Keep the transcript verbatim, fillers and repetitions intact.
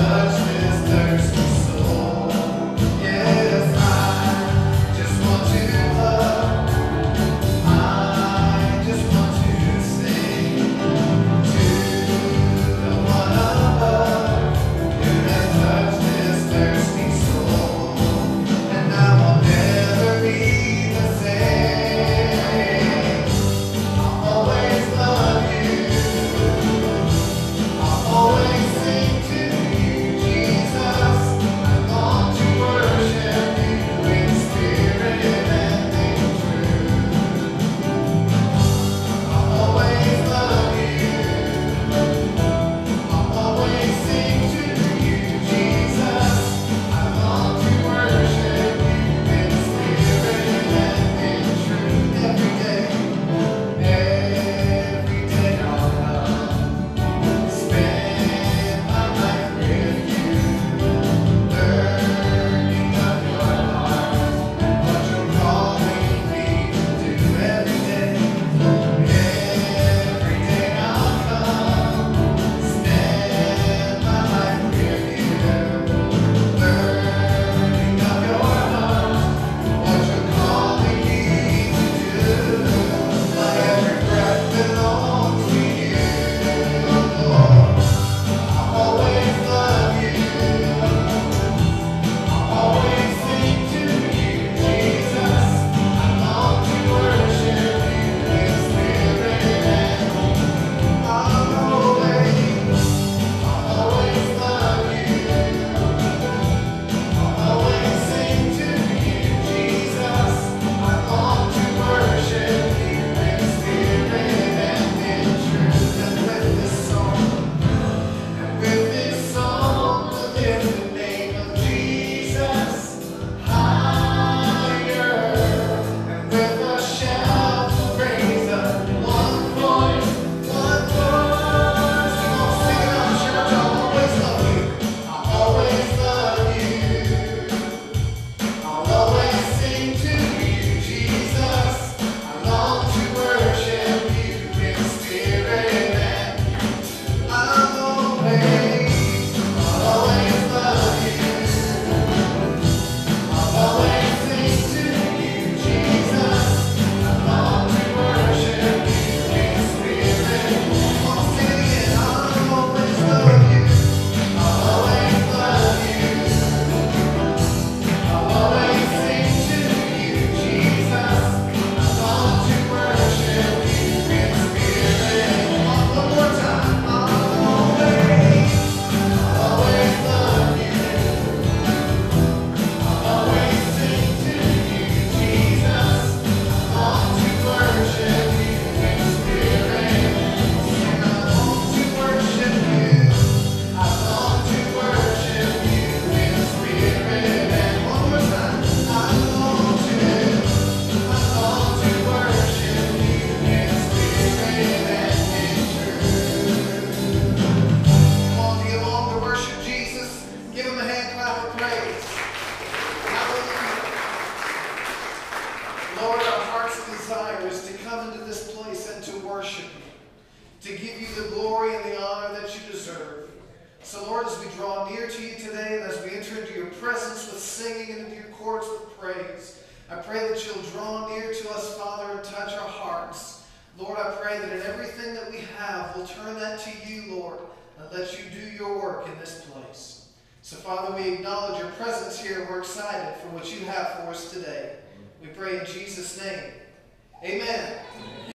to give you the glory and the honor that you deserve. So Lord, as we draw near to you today and as we enter into your presence with singing and into your courts with praise, I pray that you'll draw near to us, Father, and touch our hearts. Lord, I pray that in everything that we have, we'll turn that to you, Lord, and let you do your work in this place. So, Father, we acknowledge your presence here, and we're excited for what you have for us today. We pray in Jesus' name. Amen.